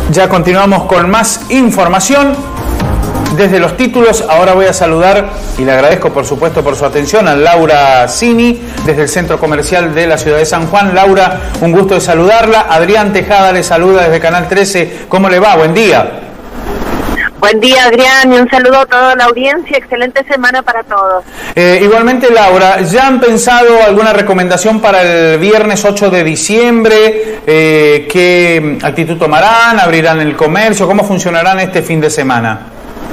Ya continuamos con más información. Desde los títulos, ahora voy a saludar, y le agradezco por supuesto por su atención, a Laura Cini, desde el Centro Comercial de la Ciudad de San Juan. Laura, un gusto de saludarla. Adrián Tejada le saluda desde Canal 13. ¿Cómo le va? Buen día. Buen día, Adrián, y un saludo a toda la audiencia. Excelente semana para todos. Igualmente, Laura, ¿ya han pensado alguna recomendación para el viernes 8 de diciembre? ¿Qué actitud tomarán? ¿Abrirán el comercio? ¿Cómo funcionarán este fin de semana?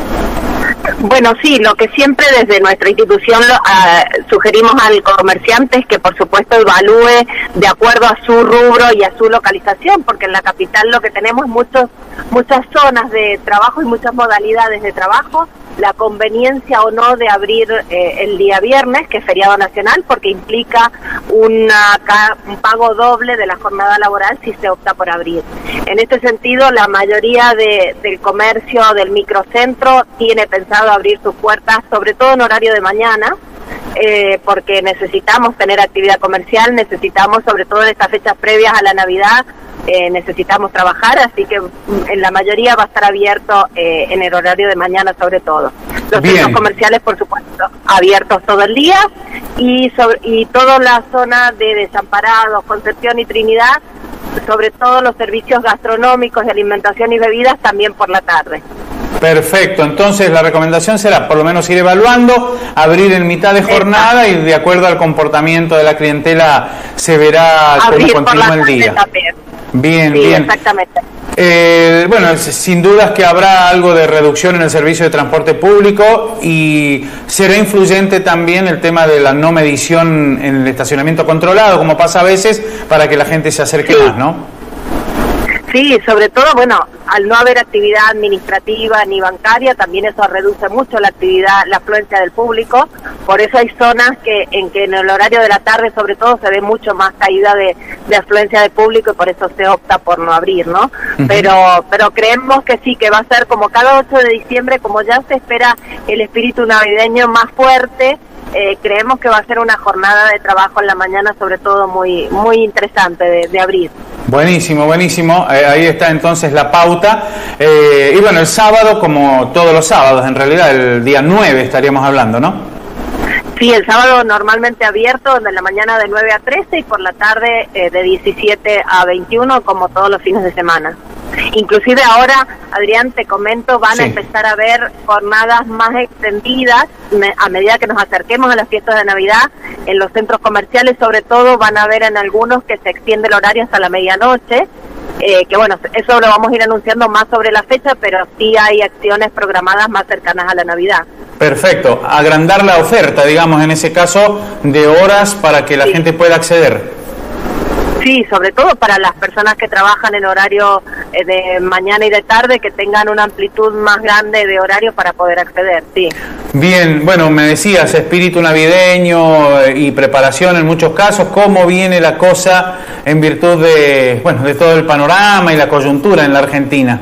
Bueno, sí, lo que siempre desde nuestra institución sugerimos al comerciante es que por supuesto evalúe de acuerdo a su rubro y a su localización, porque en la capital lo que tenemos es muchas zonas de trabajo y muchas modalidades de trabajo. La conveniencia o no de abrir el día viernes, que es feriado nacional, porque implica un pago doble de la jornada laboral si se opta por abrir. En este sentido, la mayoría del comercio del microcentro tiene pensado abrir sus puertas, sobre todo en horario de mañana, porque necesitamos tener actividad comercial, necesitamos, sobre todo en estas fechas previas a la Navidad, necesitamos trabajar, así que en la mayoría va a estar abierto en el horario de mañana sobre todo. Los centros comerciales, por supuesto, abiertos todo el día, y toda la zona de Desamparados, Concepción y Trinidad, sobre todo los servicios gastronómicos de alimentación y bebidas, también por la tarde. Perfecto, entonces la recomendación será por lo menos ir evaluando, abrir en mitad de jornada y de acuerdo al comportamiento de la clientela se verá cómo continúa el día. Bien, sí, bien. Exactamente. Bueno, sin dudas que habrá algo de reducción en el servicio de transporte público y será influyente también el tema de la no medición en el estacionamiento controlado, como pasa a veces, para que la gente se acerque más, ¿no? Sí, sobre todo, bueno, al no haber actividad administrativa ni bancaria, también eso reduce mucho la afluencia del público. Por eso hay zonas en que en el horario de la tarde, sobre todo, se ve mucho más caída de afluencia de público y por eso se opta por no abrir, ¿no? Uh-huh. Pero creemos que sí, que va a ser como cada 8 de diciembre, como ya se espera el espíritu navideño más fuerte. Creemos que va a ser una jornada de trabajo en la mañana, sobre todo muy interesante de abrir. Buenísimo, buenísimo. Ahí está entonces la pauta. Y bueno, el sábado, como todos los sábados, en realidad, el día 9 estaríamos hablando, ¿no? Sí, el sábado normalmente abierto, de la mañana de 9 a 13 y por la tarde de 17 a 21, como todos los fines de semana. Inclusive ahora, Adrián, te comento, van a empezar a haber jornadas más extendidas a medida que nos acerquemos a las fiestas de Navidad. En los centros comerciales, sobre todo, van a haber en algunos que se extiende el horario hasta la medianoche. Que bueno, eso lo vamos a ir anunciando más sobre la fecha, pero sí hay acciones programadas más cercanas a la Navidad. Perfecto, agrandar la oferta, digamos, en ese caso, de horas para que la gente pueda acceder. Sí, sobre todo para las personas que trabajan en horario de mañana y de tarde, que tengan una amplitud más grande de horario para poder acceder, sí. Bien, bueno, me decías, espíritu navideño y preparación en muchos casos. ¿Cómo viene la cosa en virtud de todo el panorama y la coyuntura en la Argentina?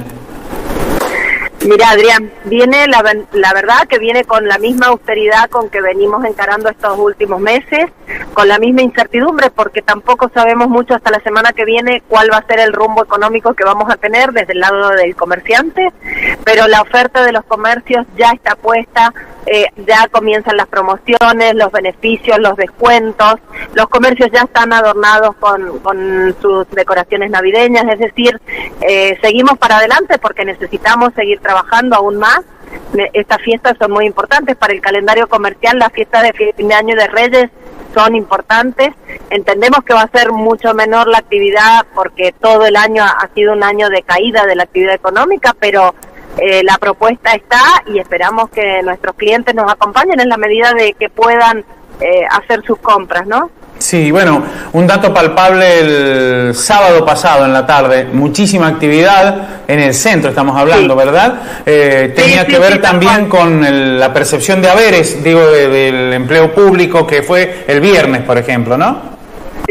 Mira, Adrián, viene la verdad que viene con la misma austeridad con que venimos encarando estos últimos meses, con la misma incertidumbre, porque tampoco sabemos mucho hasta la semana que viene cuál va a ser el rumbo económico que vamos a tener desde el lado del comerciante, pero la oferta de los comercios ya está puesta, ya comienzan las promociones, los beneficios, los descuentos, los comercios ya están adornados con sus decoraciones navideñas, es decir, seguimos para adelante porque necesitamos seguir trabajando aún más. Estas fiestas son muy importantes para el calendario comercial, las fiestas de fin de año y de Reyes son importantes. Entendemos que va a ser mucho menor la actividad porque todo el año ha sido un año de caída de la actividad económica, pero la propuesta está y esperamos que nuestros clientes nos acompañen en la medida de que puedan hacer sus compras, ¿no? Sí, bueno, un dato palpable el sábado pasado en la tarde, muchísima actividad en el centro, estamos hablando, ¿verdad? Tenía que ver también con la percepción de haberes, digo, del empleo público que fue el viernes, por ejemplo, ¿no? Sí,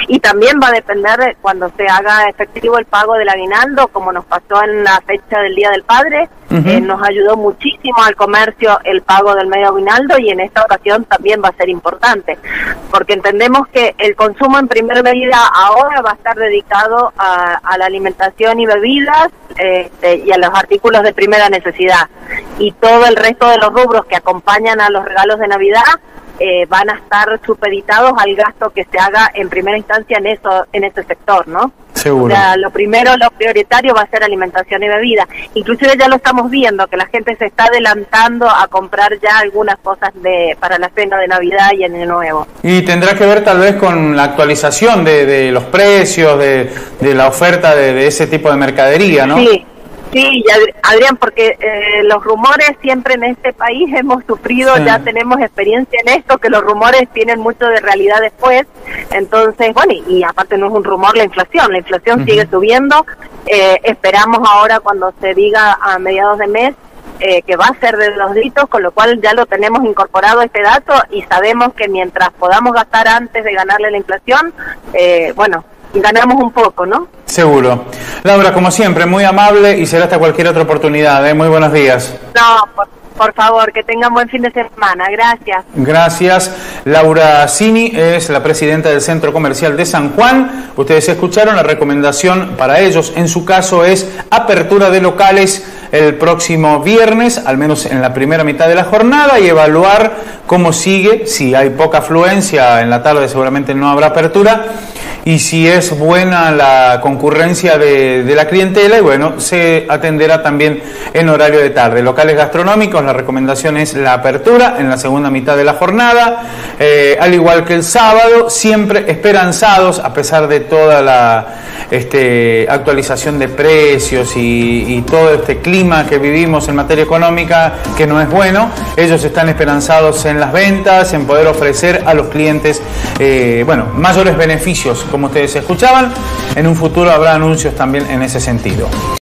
Y también va a depender de cuando se haga efectivo el pago del aguinaldo, como nos pasó en la fecha del Día del Padre. Nos ayudó muchísimo al comercio el pago del medio aguinaldo, y en esta ocasión también va a ser importante, porque entendemos que el consumo en primera medida ahora va a estar dedicado a la alimentación y bebidas, y a los artículos de primera necesidad, y todo el resto de los rubros que acompañan a los regalos de Navidad van a estar supeditados al gasto que se haga en primera instancia en ese sector, ¿no? Seguro. O sea, lo prioritario va a ser alimentación y bebida. Inclusive ya lo estamos viendo, que la gente se está adelantando a comprar ya algunas cosas para la cena de Navidad y Año Nuevo. Y tendrá que ver tal vez con la actualización de los precios, de la oferta de ese tipo de mercadería, ¿no? Sí, Adrián, porque los rumores siempre en este país hemos sufrido, ya tenemos experiencia en esto, que los rumores tienen mucho de realidad después. Entonces, bueno, y aparte no es un rumor la inflación sigue subiendo. Esperamos ahora cuando se diga a mediados de mes que va a ser de 2 dígitos, con lo cual ya lo tenemos incorporado este dato, y sabemos que mientras podamos gastar antes de ganarle la inflación, ganamos un poco, ¿no? Seguro. Laura, como siempre, muy amable, y será hasta cualquier otra oportunidad, ¿eh? Muy buenos días. No, por favor, que tengan buen fin de semana. Gracias. Gracias. Laura Cini es la presidenta del Centro Comercial de San Juan. Ustedes escucharon, la recomendación para ellos, en su caso, es apertura de locales el próximo viernes, al menos en la primera mitad de la jornada, y evaluar cómo sigue. Si hay poca afluencia en la tarde, seguramente no habrá apertura. Y si es buena la concurrencia de la clientela, y bueno, se atenderá también en horario de tarde. Locales gastronómicos, la recomendación es la apertura en la segunda mitad de la jornada, al igual que el sábado, siempre esperanzados, a pesar de toda la actualización de precios y todo este clima que vivimos en materia económica, que no es bueno. Ellos están esperanzados en las ventas, en poder ofrecer a los clientes mayores beneficios. Como ustedes escuchaban, en un futuro habrá anuncios también en ese sentido.